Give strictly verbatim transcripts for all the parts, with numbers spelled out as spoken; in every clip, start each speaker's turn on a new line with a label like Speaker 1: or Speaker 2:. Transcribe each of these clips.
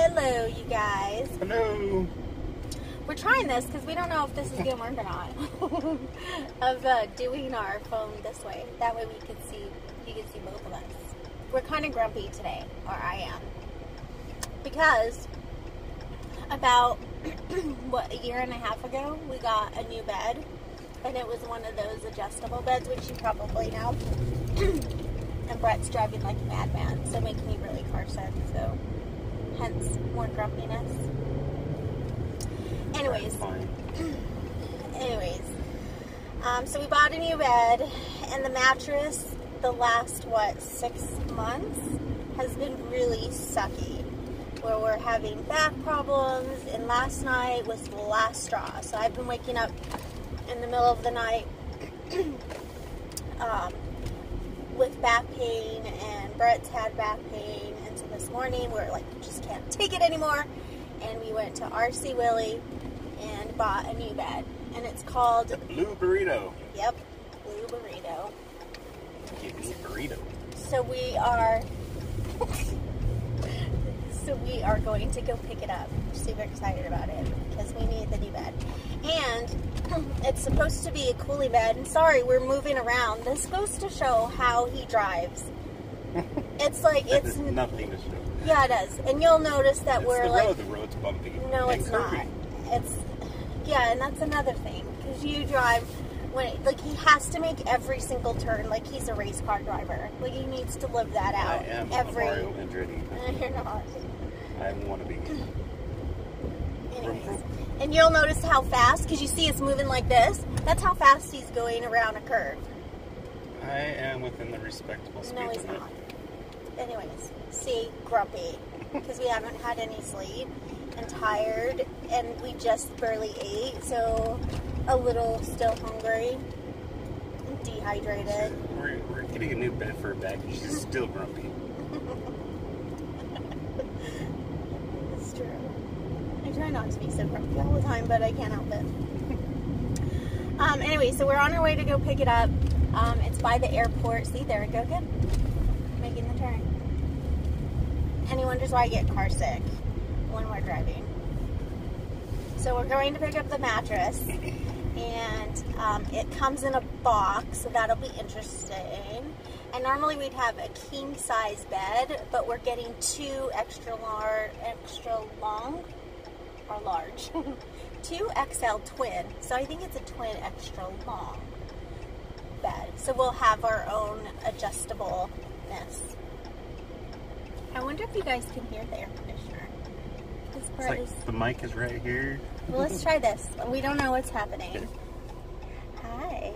Speaker 1: Hello, you guys.
Speaker 2: Hello.
Speaker 1: We're trying this because we don't know if this is going to work or not. of uh, doing our phone this way. That way we can see, you can see both of us. We're kind of grumpy today, or I am. Because about, what, a year and a half ago, we got a new bed. And it was one of those adjustable beds, which you probably know. And Brett's driving like a madman, so making me really car sick, so hence more grumpiness. Anyways, anyways, um, so we bought a new bed, and the mattress, the last, what, six months, has been really sucky, where we're having back problems, and last night was the last straw, so I've been waking up in the middle of the night, um, with back pain, and Brett's had back pain, and so this morning we're like, we just can't take it anymore, and we went to R C Willey and bought a new bed, and it's called...
Speaker 2: The Blue Burrito.
Speaker 1: Yep, Blue Burrito.
Speaker 2: Give me a burrito.
Speaker 1: So we are... so we are going to go pick it up. We're super excited about it, because we need the new bed. And it's supposed to be a cooling bed, and sorry, we're moving around. This goes to show how he drives. It's like, it's...
Speaker 2: nothing to show.
Speaker 1: Yeah, it does. And you'll notice that
Speaker 2: it's
Speaker 1: we're
Speaker 2: the
Speaker 1: like...
Speaker 2: road. The road's bumpy.
Speaker 1: No,
Speaker 2: and
Speaker 1: it's
Speaker 2: curvy.
Speaker 1: not. It's... Yeah, and that's another thing. Because you drive... when it, Like, he has to make every single turn like he's a race car driver. Like, he needs to live that out.
Speaker 2: I am
Speaker 1: every...
Speaker 2: a Mario Andretti.
Speaker 1: You're not.
Speaker 2: I want to be.
Speaker 1: Anyways. And you'll notice how fast, because you see it's moving like this. That's how fast he's going around a curve.
Speaker 2: I am within the respectable speed
Speaker 1: No, he's
Speaker 2: limit.
Speaker 1: not. Anyways, see, grumpy, because we haven't had any sleep, and tired, and we just barely ate, so a little still hungry, and dehydrated.
Speaker 2: We're, we're getting a new bed for her back, and she's still grumpy.
Speaker 1: It's true. I try not to be so grumpy all the time, but I can't help it. um, anyway, so we're on our way to go pick it up. Um, it's by the airport. See, there we go again. Making the turn. And he wonders why I get car sick when we're driving. So we're going to pick up the mattress, and um, it comes in a box, so that'll be interesting. And normally we'd have a king size bed, but we're getting two extra large, extra long, or large, two X L twin. So I think it's a twin extra long bed. So we'll have our own adjustableness. I wonder if you guys can hear the air conditioner. This
Speaker 2: It's
Speaker 1: part
Speaker 2: like
Speaker 1: is...
Speaker 2: the mic is right here.
Speaker 1: Well, let's try this. We don't know what's happening. Hi.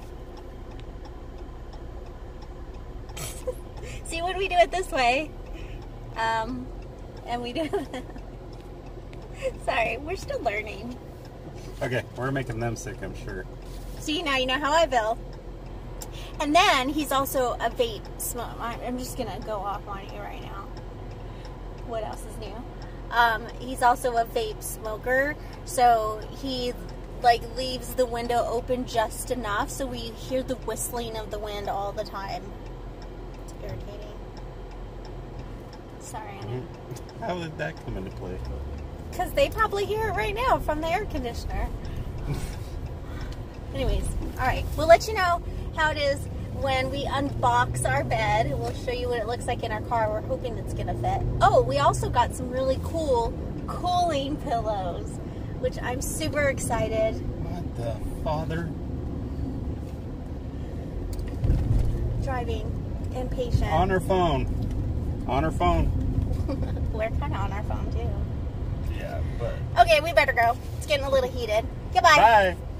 Speaker 1: See, when we do it this way, um, and we do... Sorry, we're still learning.
Speaker 2: Okay, we're making them sick, I'm sure.
Speaker 1: See, now you know how I feel. And then he's also a vape smoke. I'm just gonna go off on you right now. What else is new? Um, he's also a vape smoker, so he like leaves the window open just enough so we hear the whistling of the wind all the time. It's irritating. Sorry, Anna.
Speaker 2: How did that come into play?
Speaker 1: Because they probably hear it right now from the air conditioner. Anyways, alright, we'll let you know how it is when we unbox our bed. We'll show you what it looks like in our car. We're hoping it's going to fit. Oh, we also got some really cool cooling pillows, which I'm super excited.
Speaker 2: What the father?
Speaker 1: Driving impatient.
Speaker 2: On her phone. On her phone.
Speaker 1: We're kind of on our phone, too.
Speaker 2: Yeah, but...
Speaker 1: Okay, we better go. It's getting a little heated. Goodbye.
Speaker 2: Bye.